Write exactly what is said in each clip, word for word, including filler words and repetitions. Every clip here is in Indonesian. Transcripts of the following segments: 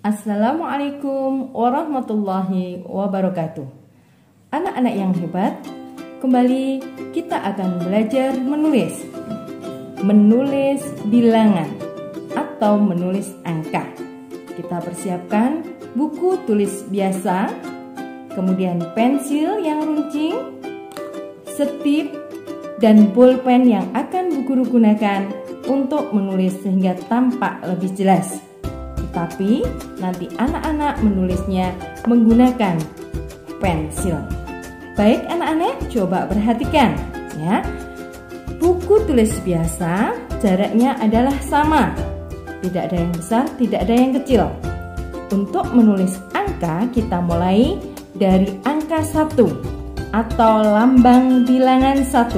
Assalamualaikum warahmatullahi wabarakatuh. Anak-anak yang hebat, kembali kita akan belajar menulis. Menulis bilangan atau menulis angka. Kita persiapkan buku tulis biasa, kemudian pensil yang runcing, setip, dan pulpen yang akan Bu Guru gunakan untuk menulis sehingga tampak lebih jelas. Tetapi nanti anak-anak menulisnya menggunakan pensil. Baik anak-anak, coba perhatikan ya. Buku tulis biasa jaraknya adalah sama. Tidak ada yang besar, tidak ada yang kecil. Untuk menulis angka kita mulai dari angka satu atau lambang bilangan satu.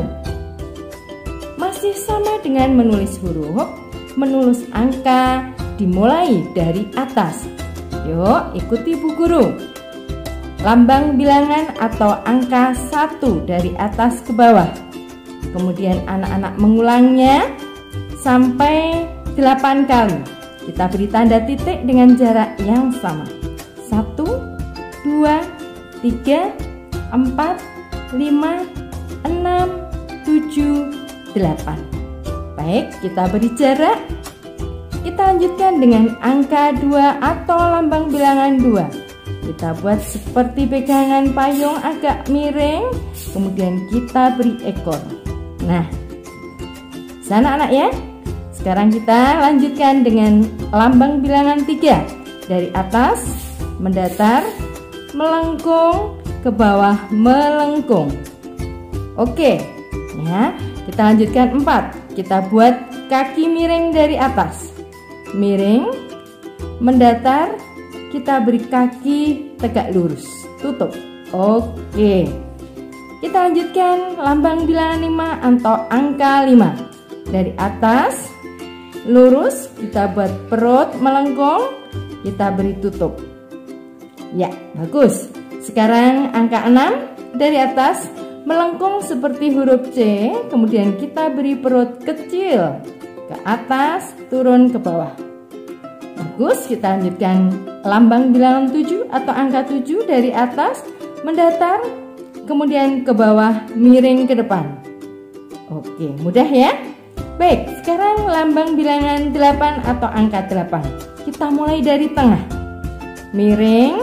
Masih sama dengan menulis huruf, menulis angka dimulai dari atas. Yuk, ikuti Bu Guru. Lambang bilangan atau angka satu dari atas ke bawah. Kemudian anak-anak mengulangnya sampai delapan kali. Kita beri tanda titik dengan jarak yang sama. satu, dua, tiga, empat, lima, enam, tujuh, delapan. Baik, kita beri jarak. Kita lanjutkan dengan angka dua atau lambang bilangan dua. Kita buat seperti pegangan payung agak miring, kemudian kita beri ekor. Nah, sana anak ya. Sekarang kita lanjutkan dengan lambang bilangan tiga. Dari atas mendatar, melengkung, ke bawah melengkung. Oke, ya. Kita lanjutkan empat. Kita buat kaki miring dari atas. Miring, mendatar, kita beri kaki tegak lurus, tutup. Oke. Kita lanjutkan lambang bilangan lima atau angka lima. Dari atas lurus, kita buat perut melengkung, kita beri tutup. Ya, bagus. Sekarang angka enam dari atas melengkung seperti huruf C, kemudian kita beri perut kecil ke atas, turun ke bawah. Bagus, kita lanjutkan lambang bilangan tujuh atau angka tujuh dari atas mendatar, kemudian ke bawah miring ke depan. Oke, mudah ya? Baik, sekarang lambang bilangan delapan atau angka delapan. Kita mulai dari tengah. Miring,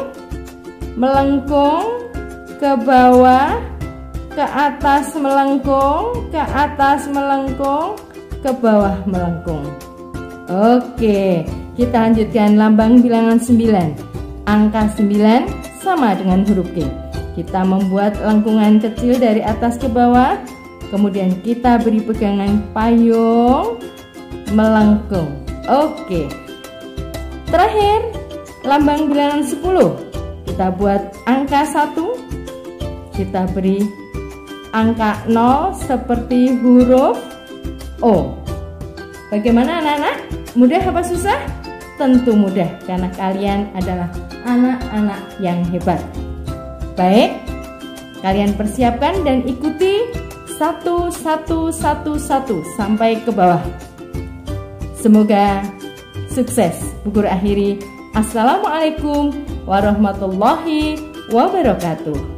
melengkung, ke bawah, ke atas melengkung, ke atas melengkung, ke bawah melengkung. Oke, kita lanjutkan lambang bilangan sembilan. Angka sembilan sama dengan huruf G. Kita membuat lengkungan kecil dari atas ke bawah, kemudian kita beri pegangan payung melengkung. Oke. Terakhir, lambang bilangan sepuluh. Kita buat angka satu. Kita beri angka nol seperti huruf O. Bagaimana anak-anak? Mudah apa susah? Tentu mudah karena kalian adalah anak-anak yang hebat. Baik, kalian persiapkan dan ikuti satu satu satu satu sampai ke bawah. Semoga sukses. Bu Guru akhiri. Assalamualaikum warahmatullahi wabarakatuh.